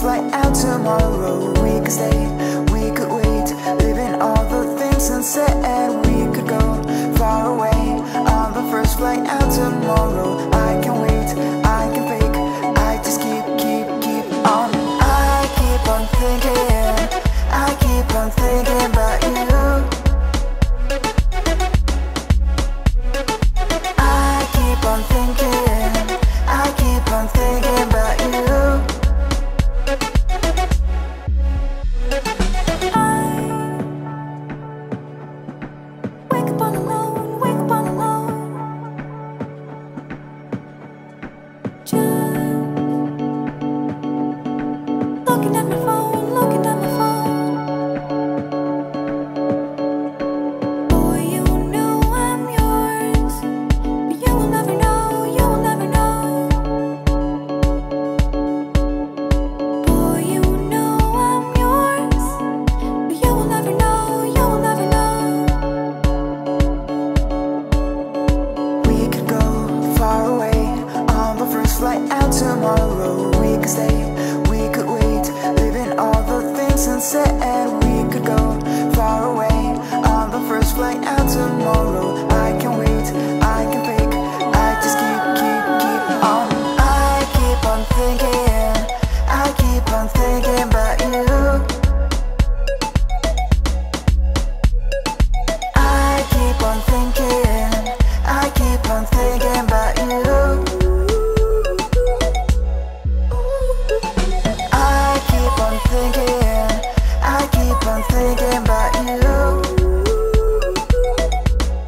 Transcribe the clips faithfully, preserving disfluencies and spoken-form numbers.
flight out tomorrow. We could stay, we could wait, living all the things unsaid. We could go far away on the first flight out tomorrow. I can wait, I can fake, I just keep, keep, keep on. I keep on thinking, I keep on thinking about you. I keep on thinking, I keep on thinking about you.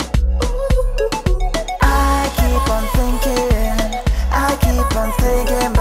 Thinking